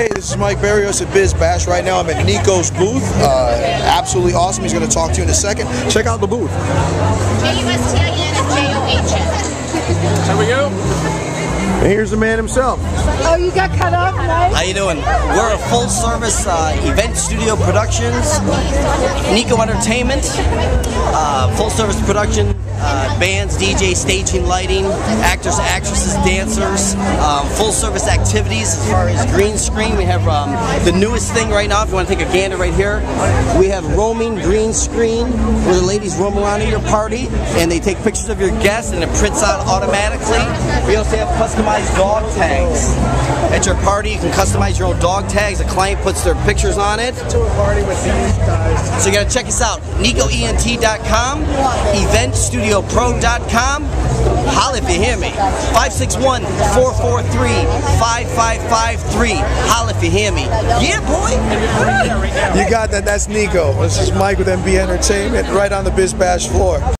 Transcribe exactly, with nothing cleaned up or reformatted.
Hey, this is Mike Barrios at Biz Bash. Right now I'm at Nikko's booth. Uh, absolutely awesome. He's going to talk to you in a second. Check out the booth. J U S T I N and J O H N. There we go. And here's the man himself. Oh, you got cut off, right? How you doing? We're a full-service uh, event studio productions, Nikko Entertainment, uh, full-service production, uh, bands, D Js, staging, lighting, actors, actresses, dancers, um, full-service activities as far as green screen. We have um, the newest thing right now, if you want to take a gander right here, we have roaming green screen where the ladies roam around at your party and they take pictures of your guests and it prints out automatically. We also have customized dog tags. At your party, you can customize your own dog tags. The client puts their pictures on it. To a party with these guys. So you gotta check us out. Nikko Ent dot com, event studio pro dot com. Holla if you hear me. five six one, four four three, five five five three. Holla if you hear me. Yeah, boy. You got that. That's Nikko. This is Mike with M B Entertainment right on the Biz Bash floor.